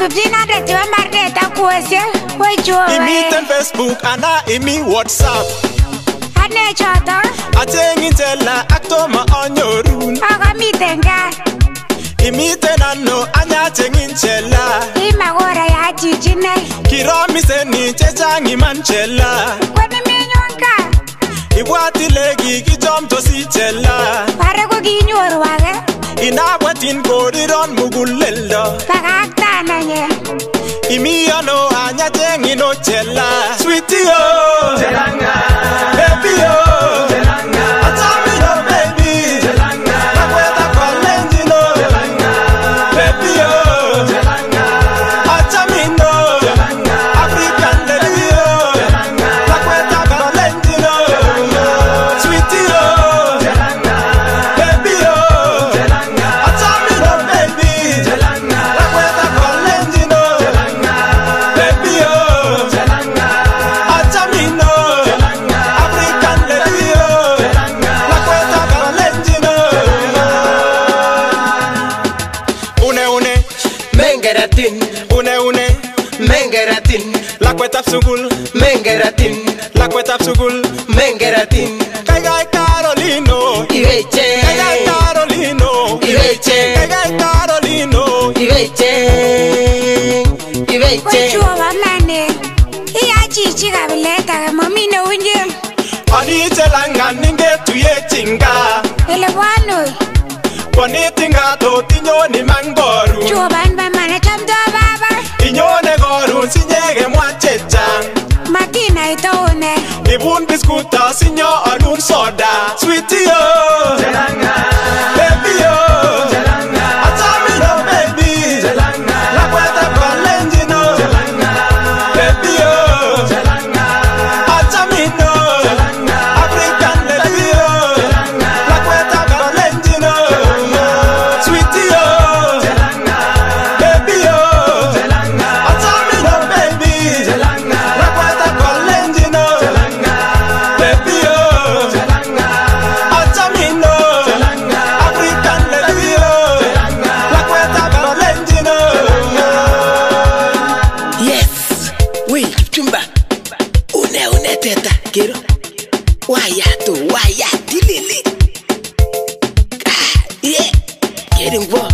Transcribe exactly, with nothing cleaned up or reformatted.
Tupjina dati wa marde ta kuwese Wejo Imiten Facebook ana imi WhatsApp Ane chota Atengin tela aktoma onyorun Aga mitenga Imiten ano anya tengin chela Ima gora ya chichine Kiromiseni chechang iman chela Kwani minyonka Ibwati legi kijomto si chela Pare ko kinyoru wage Inabwatin koriron muguleldo Pakakta na nye Imi ano anya tengin o chela Sweetie yo Chelanga Baby yo Chelanga Atamino baby Chelanga Nakweta kwa lenjino Chelanga Baby yo Chelanga Atamino Chelanga African lady yo Chelanga Nakweta kwa lenjino Sweetie yo Chelanga Baby yo Chelanga Atamino baby Chelanga Nakweta kwa lenjino Chelanga Baby yo Chelanga Atamino Chelanga African lady yo Chelanga Nakweta kwa lenjino Une une Mengeratin, Une une Mengeratin, Lakweta sugul Mengeratin, Lakweta sugul Mengeratin, Kai Kai Carolino Iveche, Kai Kai Carolino Iveche, Kai Kai Carolino Iveche, Iveche, Wejo wa mane Iya chichi kabileta Mamine unye Ani chelanga ninge tuye chinga Ele wano Boni tinga to tinyoni mangoru Chuban ba mane chamdo baba Inyone goru sinyege mwachecha Makina itoone Ibun biskuta sinyo alun soda Sweetie yo Chelanga Baby yo Chelanga Atamino baby Chelanga Lakweta kwa lenjino Chelanga Baby yo Chelanga Atamino Chelanga African lady yo Chelanga Lakweta kwa lenjino Sweetie yo Chelanga Baby yo Chelanga Atamino baby Chelanga Lakweta kwa lenjino Chelanga Baby yo Chelanga Atamino Chelanga African lady yo Chelanga Lakweta kwa lenjino yes, we chumba, une une teta, quiero, waya tu, waya dilili, ah, yeah, getting war.